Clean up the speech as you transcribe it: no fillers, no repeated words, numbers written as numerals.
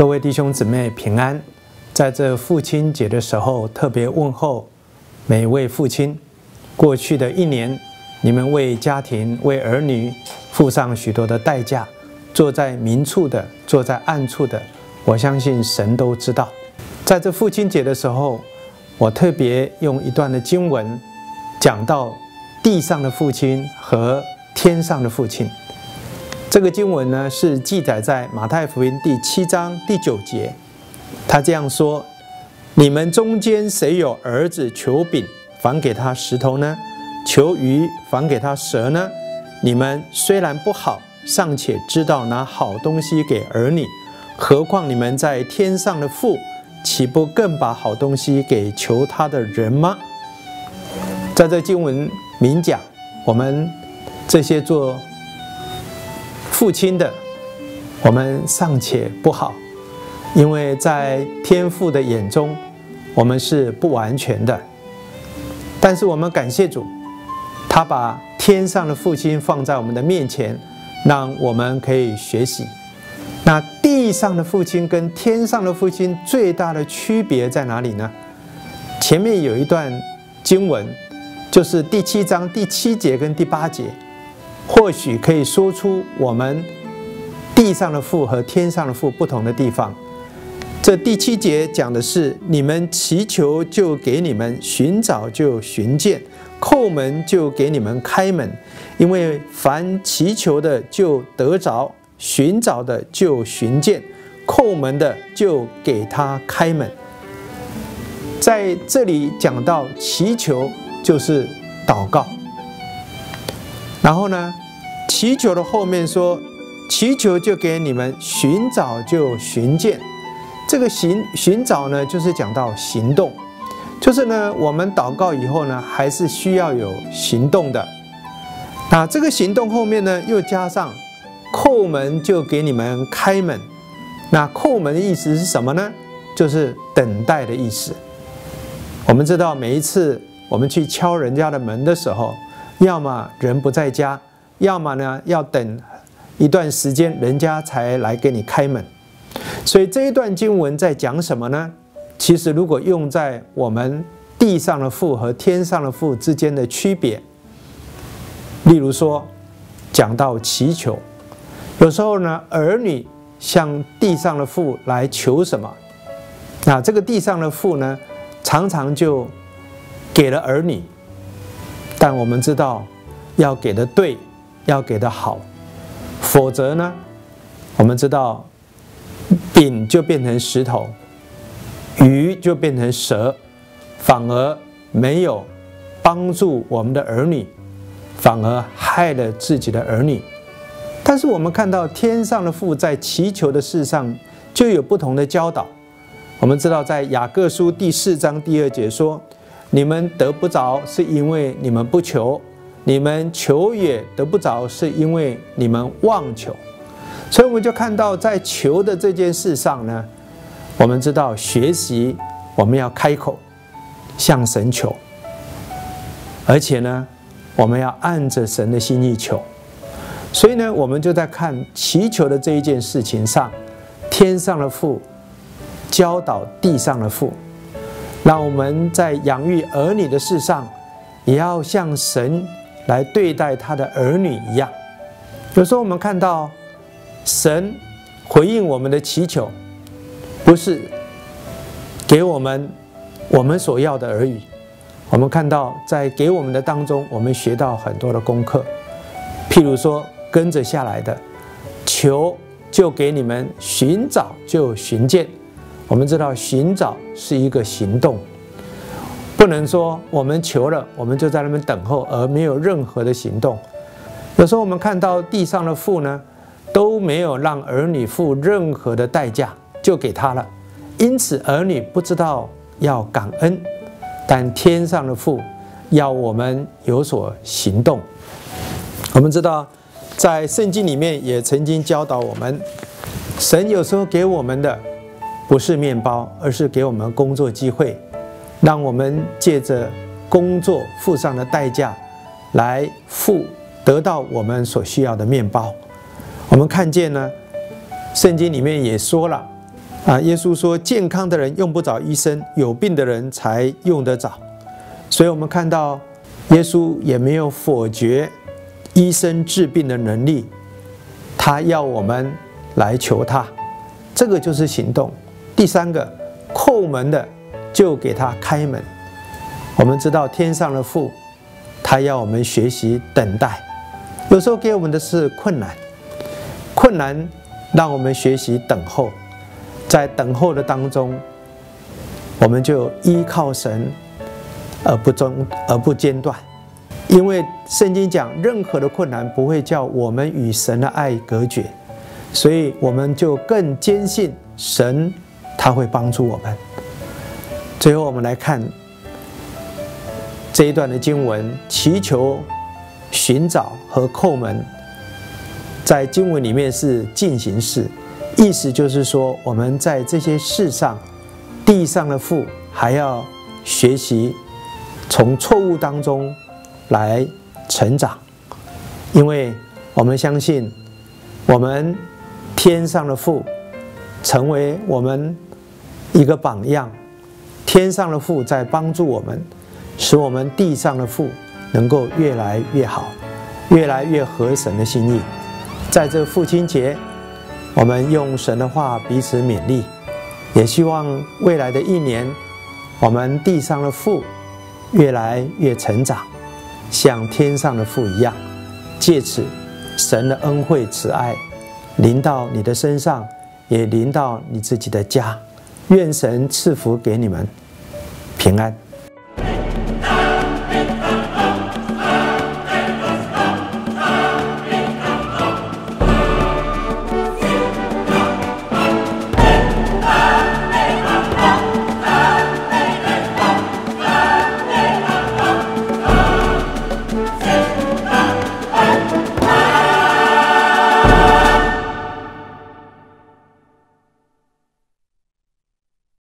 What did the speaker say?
各位弟兄姊妹平安，在这父亲节的时候，特别问候每一位父亲。过去的一年，你们为家庭、为儿女付上许多的代价，坐在明处的，坐在暗处的，我相信神都知道。在这父亲节的时候，我特别用一段的经文讲到地上的父亲和天上的父亲。这个经文呢，是记载在马太福音第7章第9节。他这样说：你们中间谁有儿子求饼，反给他石头呢？求鱼，反给他蛇呢？你们虽然不好，尚且知道拿好东西给儿女，何况你们在天上的父，岂不更把好东西给求他的人吗？在这经文明讲，我们这些做父亲的，我们尚且不好，因为在天父的眼中，我们是不完全的。但是我们感谢主，他把天上的父亲放在我们的面前，让我们可以学习。那地上的父亲跟天上的父亲最大的区别在哪里呢？前面有一段经文，就是第7章第7节跟第8节，或许可以说出我们地上的父和天上的父不同的地方。这第7节讲的是：你们祈求就给你们，寻找就寻见，叩门就给你们开门。因为凡祈求的就得着，寻找的就寻见，叩门的就给他开门。在这里讲到祈求就是祷告，然后呢，祈求的后面说，祈求就给你们，寻找就寻见。这个寻找呢，就是讲到行动，就是呢，我们祷告以后呢，还是需要有行动的。那这个行动后面呢，又加上叩门就给你们开门。那叩门的意思是什么呢？就是等待的意思。我们知道每一次我们去敲人家的门的时候，要么人不在家，要么呢要等一段时间人家才来给你开门。所以这一段经文在讲什么呢？其实如果用在我们地上的父和天上的父之间的区别，例如说讲到祈求，有时候呢儿女向地上的父来求什么，那这个地上的父呢常常就给了儿女，但我们知道要给的对，要给的好，否则呢，我们知道饼就变成石头，鱼就变成蛇，反而没有帮助我们的儿女，反而害了自己的儿女。但是我们看到天上的父在祈求的事上就有不同的教导。我们知道在雅各书第4章第2节说，你们得不着是因为你们不求，你们求也得不着是因为你们妄求。所以我们就看到在求的这件事上呢，我们知道学习我们要开口向神求，而且呢我们要按着神的心意求。所以呢我们就在看祈求的这一件事情上，天上的父教导地上的父，让我们在养育儿女的事上也要像神来对待他的儿女一样。有时候我们看到神回应我们的祈求，不是给我们所要的儿女。我们看到在给我们的当中，我们学到很多的功课。譬如说跟着下来的，求就给你们，寻找就寻见。我们知道寻找是一个行动，不能说我们求了，我们就在那边等候，而没有任何的行动。有时候我们看到地上的父呢，都没有让儿女付任何的代价，就给他了，因此儿女不知道要感恩。但天上的父要我们有所行动。我们知道在圣经里面也曾经教导我们，神有时候给我们的不是面包，而是给我们工作机会，让我们借着工作付上的代价来得到我们所需要的面包。我们看见呢，圣经里面也说了， 耶稣说，健康的人用不着医生，有病的人才用得着。所以我们看到耶稣也没有否决医生治病的能力，他要我们来求他，这个就是行动。第三个，叩门的就给他开门。我们知道天上的父，他要我们学习等待，有时候给我们的是困难，困难让我们学习等候，在等候的当中，我们就依靠神而不间断。因为圣经讲，任何的困难不会叫我们与神的爱隔绝，所以我们就更坚信神他会帮助我们。最后我们来看这一段的经文，祈求、寻找和叩门，在经文里面是进行式，意思就是说，我们在这些事上，地上的父还要学习从错误当中来成长，因为我们相信，我们天上的父成为我们一个榜样，天上的父在帮助我们，使我们地上的父能够越来越好，越来越合神的心意。在这父亲节，我们用神的话彼此勉励，也希望未来的一年，我们地上的父越来越成长，像天上的父一样，借此神的恩惠慈爱临到你的身上，也临到你自己的家。愿神赐福给你们平安。